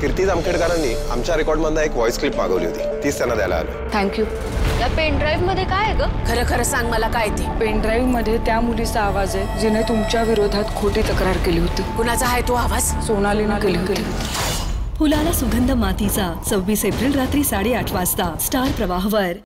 कीर्ती जामखेडकरांनी आमच्या रेकॉर्डमधून एक voice clip मागवली होती, तीच त्यांना द्यायला आलो। थँक्यू। या पेन ड्राईव्ह मध्ये काय आहे ग? खरं खरं सांग मला काय ते? पेन ड्राईव्ह मध्ये त्या मुलीचा आवाज आहे जिने तुमच्या विरोधात खोटी तक्रार केली होती। कुणाचा आहे तो आवाज? सोनालीने केली होती। फुलाला सुगंध मातीचा 26 एप्रिल रात्री 8:30 वाजता स्टार प्रवाहवर।